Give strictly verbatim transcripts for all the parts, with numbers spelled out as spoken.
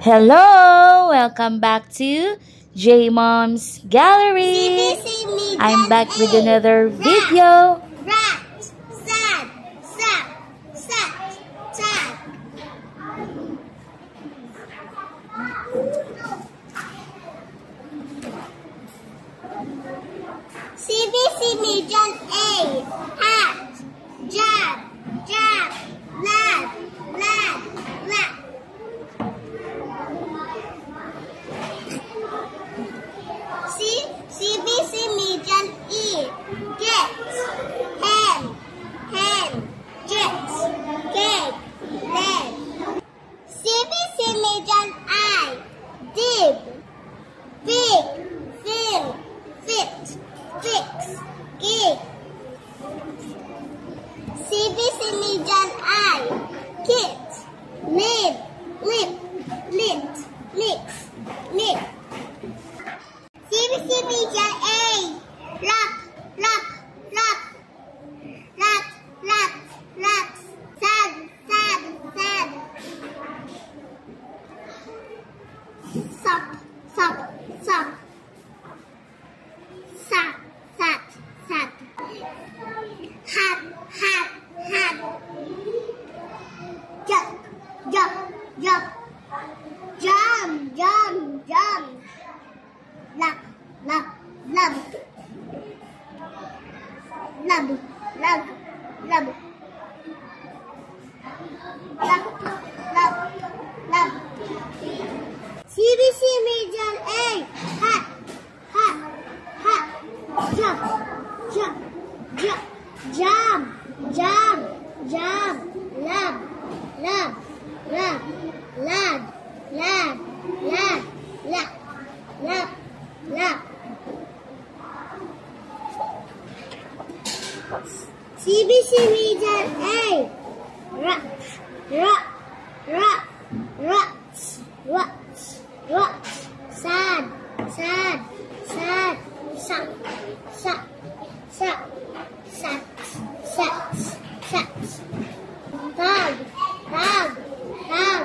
Hello! Welcome back to J Mom's Gallery. I'm back with another video. Rat, sad, sad, sad, sad. C B C median A. Hat, jab, jab, lad, lad, lad. C, C B C median E. Get, hen, hen, jet, cake, leg. C B C median I. Dib, big, fill, fit, fix, gig. C B C median I. Kit, lid, lip, lit, licks, lip. C B C median A. Lock, lock, lock, lock, lock, lock. Sad, sad, sad. Sock, sock, sock. Sat, sat, sat. Hat, hat, hat. Jump, jump, jump. Jump, jump, jump. Love, love, love. Love, love, love. Love, love, love. C B C median A. Hat, hat, hat. Jump, jump, jump. Jump, jump, jump. Love, love, love. Lad, lad, lad, lad. Love, love. C B C median A. Rat, rat, rat, rats, rats, rats. Sad, sad, sad, sad, sad, sad, sad, sad, sad. Dog, dog, dog.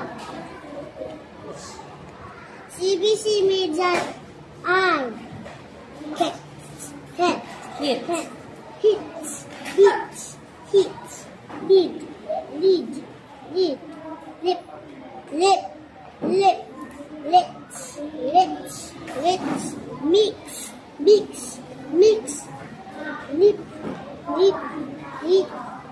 C B C median I. Cat, cat, Hit. cat, hit, hit, hit, lead, lead, lead, lip, lip, lip, lips, lips, lips, mix, mix, mix, lip, lip, lip,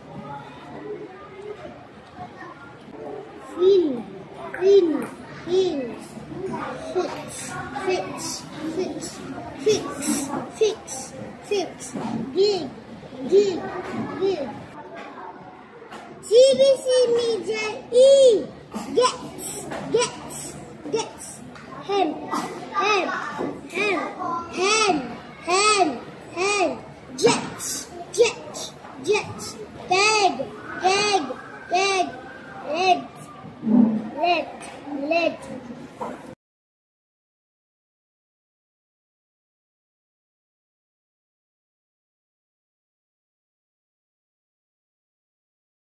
fill, fill, fill. Fix, fix, fix, fix, fix, fix, gig, gig, gig. C B C median E. Gets, gets, gets. Hen, hen, hen, hen, hen, hen. Jet, jet, jet. Gag, gag, gag. Legs, leg, leg.